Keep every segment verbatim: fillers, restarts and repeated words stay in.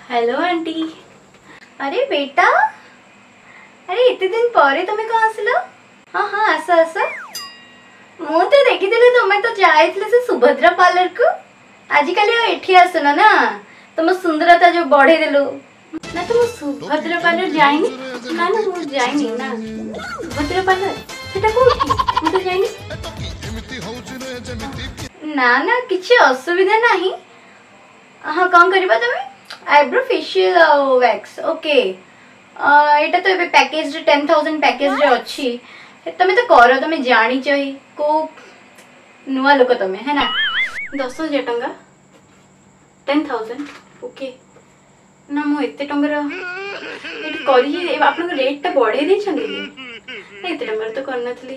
Hello aunty. अरे बेटा, अरे इतने दिन पर तुम्हें कहाँ आसलो? हाँ हाँ आस आस। मु तो देखी तुम्हें तो जाइए से सुभद्रा पार्लर को। आजिकल एठी आसन ना तुम सुंदरता जो बढ़े देलु ना। तुम सुभद्रा पार्लर जाइनी ना? ना मु जाइनी ना सुभद्रा पार्लर। सेटा कोठी मु तो जाइनी ना। ना किछि असुविधा नहीं। हाँ कौन करबा तमे? आईब्रो फेशियल और वैक्स। ओके एटा तो एबे पैकेज टेन थाउजेंड पैकेज रे अछि। तमे तो करो, तमे जानी चाहिए को नुआ लोक तमे है ना। दस हजार टंका टेन थाउजेंड। ओके ना मु एते टंगर एट करी आपन रेट टा बढ़े दै छंदी कि एते टंगर तो करनथली।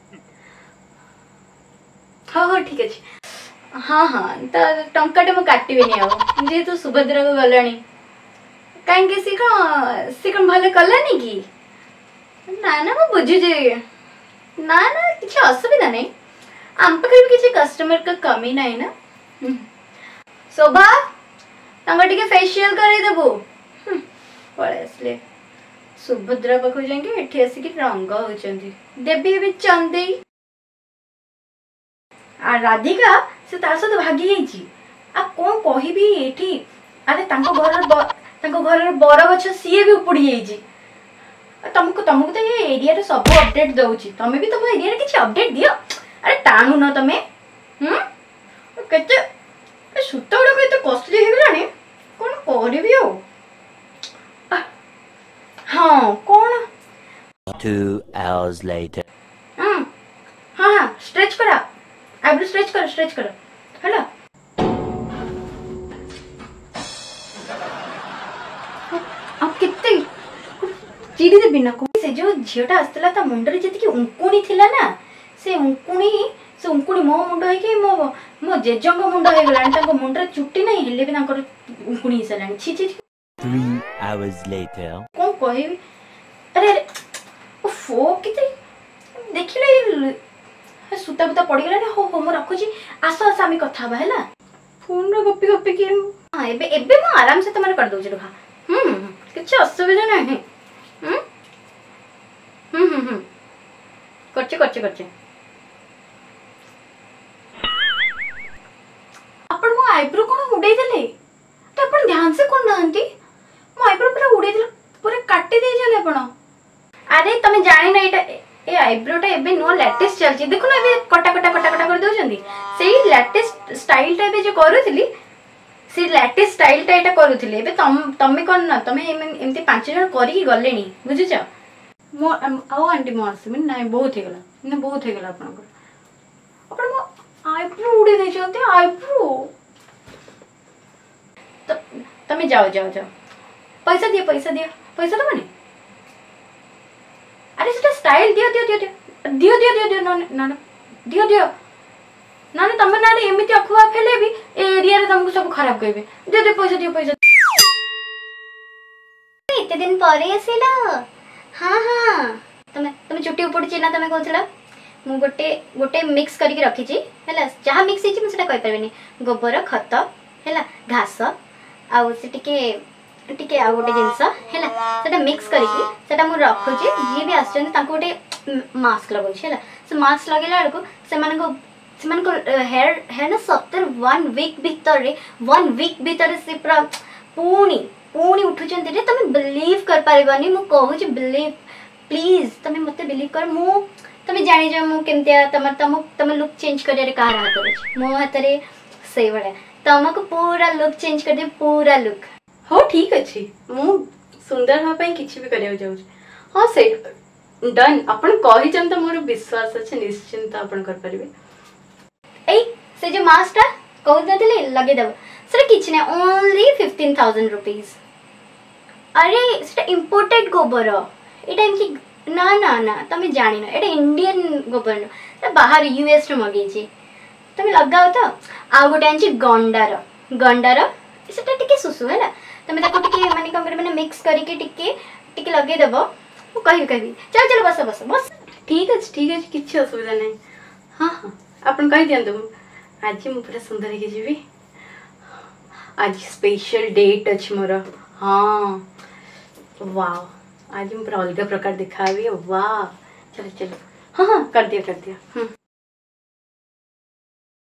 हाँ हाँ ठीक अछि। हाँ हाँ तो टंकाटे मु काटिबेनी आ जेहेतु सुभद्रा को गलानी कहीं सी कौन सी कौन भले कलानी कि ना ना मु बुझी जे ना ना किसी असुविधा नहीं। आम पाखे भी किसी कस्टमर का कमी नहीं ना। शोभा तंग टिके फेशियल करे देबो पळे असले सुभद्रा पाखु जाके एठी आसी कि रंग होचंदी देबी भी चंदी आ राधिका से तार सहित भागी जाइए। आ कौन कहबी एठी? अरे तांको घर तांको घर बर गछ सी भी उपड़ी जाइए। तुमको तुमको तो ये एरिया रे सब अपडेट दउची। तमे भी तुम एरिया रे किछि अपडेट दियो। अरे टाणु न तमे हम केते सुता गुडा केते कॉस्टली हे गलानी कोन करबी हो। हां कोन two hours later हां हां हां स्ट्रेच करा आईब्रो स्ट्रेच करो स्ट्रेच करो हेलो। आप कितने चिड़ी देबी ना से जो झीटा आसला ता मुंडरे जति कि उंकुणी थिला ना से उंकुणी से उंकुणी मो मुंड है कि मो मो जेजंग मुंड है गलान ताको मुंडरे चुट्टी नहीं हेले भी ताकर उंकुणी हिसलानी। छी छी three hours later कोन कहबी? अरे अरे ओफो किते देखिले सुता बुता पड़ गला। हो हो मु रखुची आस आस आम कथा बा हैला फोन रे गपी गपी कि। हां एबे एबे मु आराम से तमरे कर दउ छी रुहा। हम किछ असुविधा नहीं। हम हम हम हम करचे करचे करचे अपन मो आईब्रो कोन उडै देले तो अपन ध्यान से कोन नांती मो आईब्रो पूरा उडै देले पूरा काटी दे जले अपन। अरे तमे जानि ना एटा ए आईब्रोटा एबे नो लेटेस्ट चलची देखो ना एबे कटा कटा कटा कटा कर दउ छंदी सेही लेटेस्ट स्टाइल टा एबे जो करूथिली से लेटेस्ट स्टाइल टा एटा करूथिले एबे तम तमे कोन ना तमे एमती पांच जन करी की गलेनी बुझिछ। मो आओ आंटी मो आसमी ना बहुत हे गला ना बहुत हे गला अपन को अपन मो आईब्रो उडे दे छंती आईब्रो तो तमे जाओ जाओ जाओ पैसा दियो पैसा दियो पैसा तो माने। अरे सेटा स्टाइल दियो दियो दियो दियो दियो दियो दियो ना ना दियो दियो ना ना तमे ना एमिति अखुआ फेले भी एरिया रे तुमको सब खराब कहबे। दियो दियो पैसा दियो पैसा। इतने दिन परे आसिला? हां हां तमे तमे चुट्टी उपड़ ना तमे कहथला मु गोटे गोटे मिक्स करके रखी छी हैला जहा मिक्स हिची मु सेटा कहि परबेनी। गोबर खत हैला घास आ से टिके टिके आ गोटे जिंस हैला सेटा मिक्स करके सेटा मु रखु छी। जे भी आछन ताको गोटे मास्क लगौ छी हैला से मास्क लगेला को से मन को से मन को हेयर हेयर ना सत्तर वन वीक भीतर रे वन वीक भीतर से पूरा पूणी पूणी उठु चंती रे तमे बिलीव कर पारिबानी। मु कहू छी बिलीव प्लीज तमे मते बिलीव कर। मु तमे जानि जे मु केमतिया तम तम तम लुक चेंज करे रे कार हाथ रे मो हाथ रे सही बडा तमको पूरा लुक चेंज कर दे पूरा लुक। हो ठीक अछि मु सुंदर हा पई किछि भी करियो जाउ। हां से डन अपन कहि जन त मोर विश्वास अछि निश्चिंत अपन कर परिबे। ए से जो मास्टर कहू दतले लगे दब सेटा किछि ने ओनली फिफ्टीन थाउजेंड रुपीस। अरे सेटा इंपोर्टेड गोबर एटा एमकी ना ना ना तमे जानि ना एटा इंडियन गोबर न बाहर यूएस रे मगे छी तमे लगाओ त। आ गोटे आंची गंडार गंडार सेटा टिके सुसु हैला तमे ताको टिके माने कम करे माने मिक्स करके टिके टिके लगे देबो। मु कहि कहि चल चल बस बस बस ठीक अछि ठीक अछि किछि असुविधा नै। हां हां अपन कहि दियंतु आज मु पूरा सुंदर के जीवी। आज स्पेशल डेट अच्छी मोर हाँ वाह आज मैं पूरा अलग प्रकार दिखावी वाह चलो चलो हाँ हाँ कर दिया कर दिया हम्म